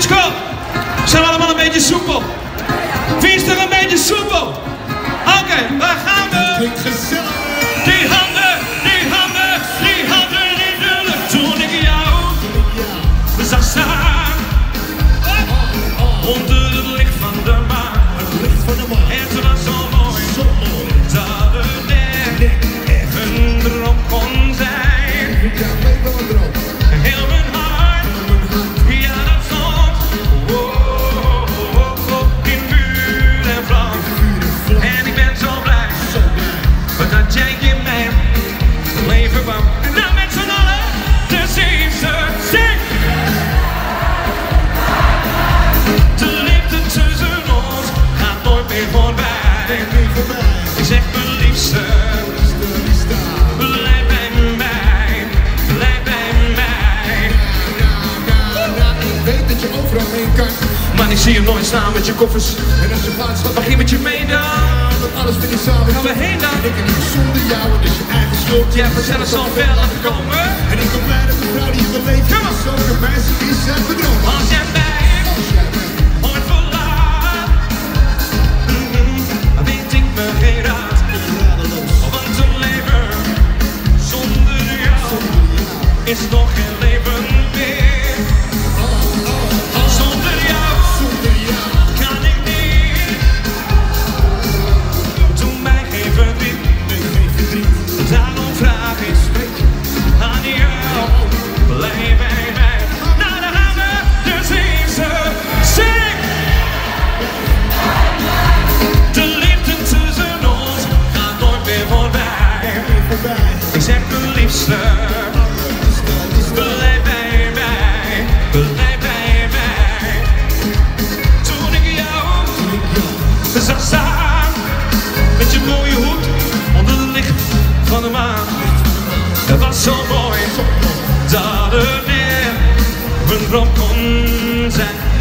Scott, zijn we allemaal een beetje soepel? Vies er een beetje soepel? Oké, daar gaan we. Klinkt gezellig. Die handen, die handen, die handen in de lucht. Toen ik jou zag staan. Onder het licht van de maan. Het licht van de maan. Het was zo mooi, Zo mooi. dat het echt een droom kon zijn. Ja, leek wel een droom. Heel mijn hart, ja dat stond in vuur en vlam. En ik ben zo blij, dat jij in mijn leven kwam. En dan met z'n allen de Zeeuwse zee. De liefde tussen ons gaat nooit meer voorbij. Ik zeg mijn liefste, blijf bij mij, blijf bij mij. Ik weet dat je overal heen kan. Maar ik zie je nooit staan met je koffers. En als je gaat, Mag je met je mee dan? dat alles vind ik samen. Gaan we heen dan? Ik kan niet zonder jou, het is je eigen schuld. Jij hebt zelfs zo ver laten komen. En ik ben blij dat de vrouw die je wil leven Come on. is ook een meisje is uit de droom. Als jij mij ooit verlaat, dan weet ik me geen raad. Want een leven zonder jou is nog geen leven meer. Zonder jou kan ik niet. Doe mij geen verdriet. Daarom vraag ik aan jou, blijf bij mij. Nou, dan gaan we de Zeeuwse zee. De liefde tussen ons gaat nooit meer voorbij. Ik zeg mijn liefste, blijf bij mij, blijf bij mij. Toen ik jou zag staan, met je mooie hoed onder het licht van de maan. Het was zo mooi, dat het weer een droom kon zijn.